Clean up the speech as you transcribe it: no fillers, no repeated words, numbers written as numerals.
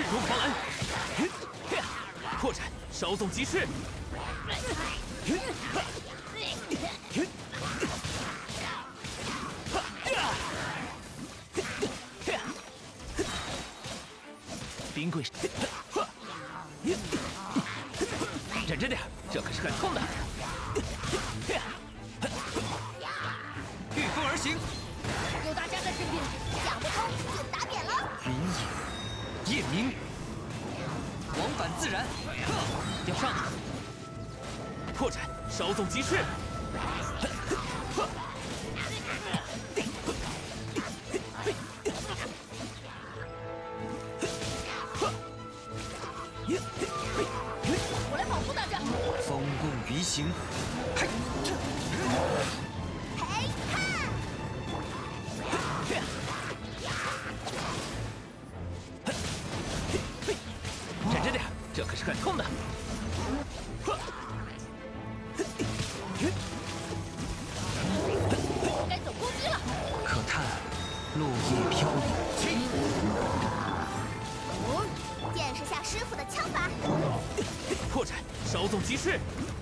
如狂澜，破绽，稍纵即逝。冰柜，忍着点，这可是很痛的。御风而行， 有大家在身边，想不通就打扁了。 云影，夜明，往返自然，要上去。破绽，稍纵即逝。 我来保护大家。 风共鱼行，嘿， 嘿哈！ 忍着点，这可是很痛的。 该走攻击了。 可叹落叶飘零。 见识下师傅的枪法。 破绽，稍纵即逝。